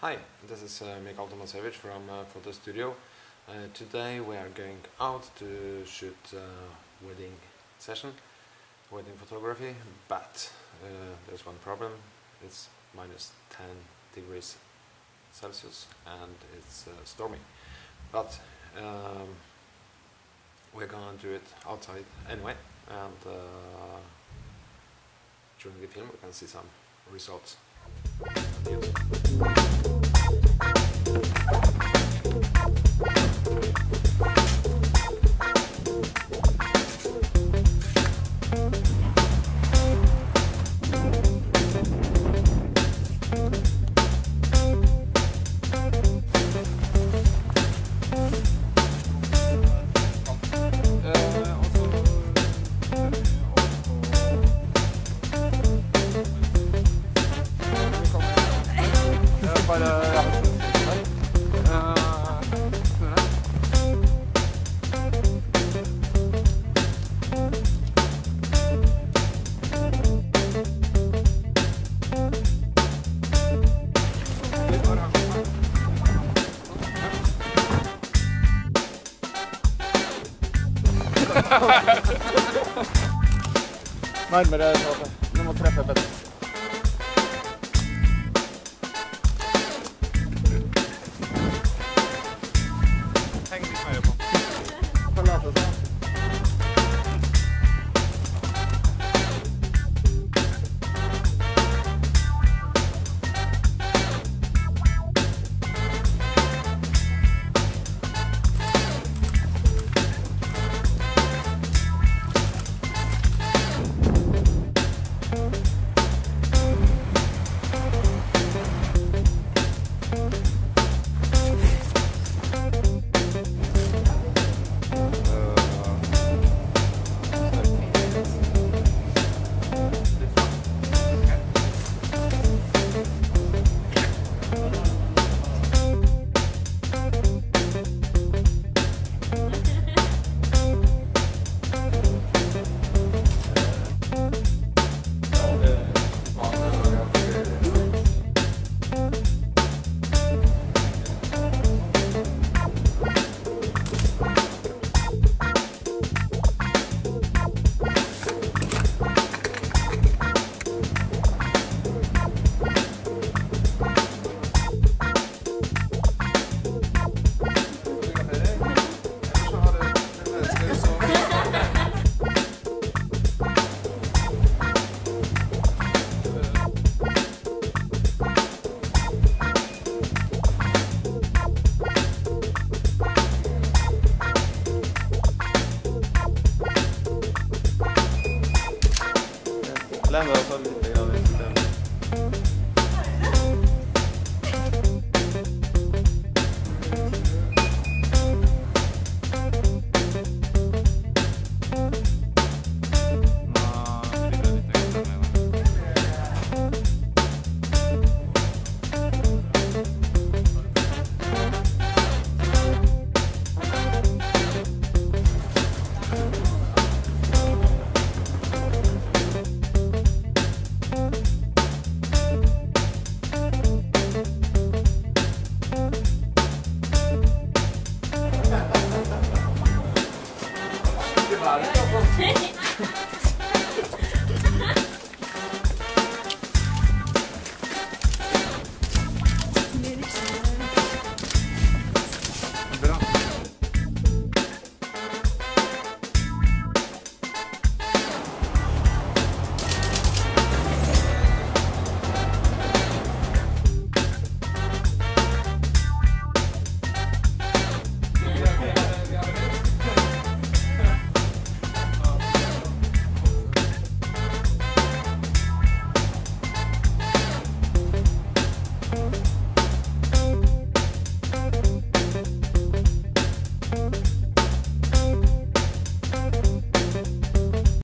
Hi, this is Mikael Tomasevich from Photo Studio. Today we are going out to shoot wedding session, wedding photography, but there's one problem. It's minus 10 degrees Celsius and it's stormy. But we're gonna do it outside anyway, and during the film we can see some results. Nærmere, du må treffe bedre. Heng litt mer på. Forlate seg. Lämna oss av lite grann i systemet.